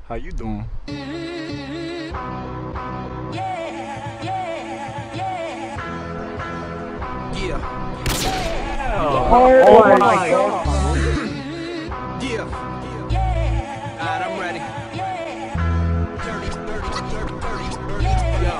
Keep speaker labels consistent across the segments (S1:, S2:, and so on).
S1: How you doing?
S2: Oh my God.
S3: Yeah. Alright, I'm ready. 30, 30, 30, 30, 30. Yo.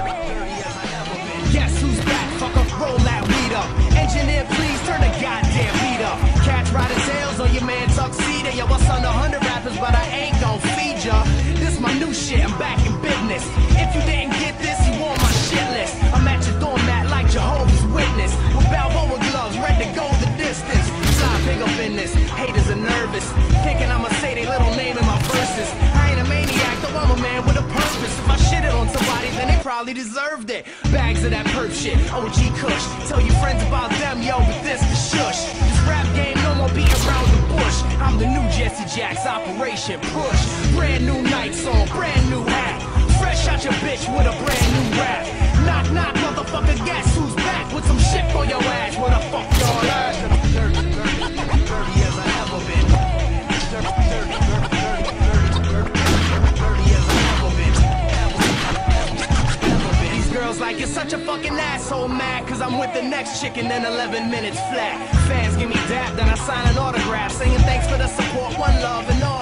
S3: Guess who's back? Fuck up, roll that weed up. Engineer, please turn the goddamn beat up. Cats riding tails on your man tuxedo. Yo, what's on 100 rappers, but I ain't gon' feed ya. This my new shit, I'm back in business. If you didn't get this, you on my shit list. I'm at your doormat like Jehovah's Witness. With Balboa gloves, ready to go the distance. Slide big up in this, haters are nervous. Thinking I'ma say they little name in my verses. I ain't a maniac, though I'm a man with a purpose. If I shit it on somebody, then they probably deserved it. Bags of that perp shit, OG Kush. Tell your friends about them, yo, but this the shush. This rap game, no more beating around the bush. I'm the new Jesse Jacks, Operation Push. Brand new Nikes on, brand new hat. Fresh out your bitch with a brand new rap. Knock, knock, motherfucker, guess who's back? With some shit for your ass, where the fuck y'all at? 30, 30, 30 as I ever been. 30, 30, 30, 30, 30, 30 as I ever been. These girls like, you're such a fucking asshole, mad, cause I'm with the next chick and then 11 minutes flat. Fans give me dap, then I sign an autograph, saying thanks for the support, one love and all.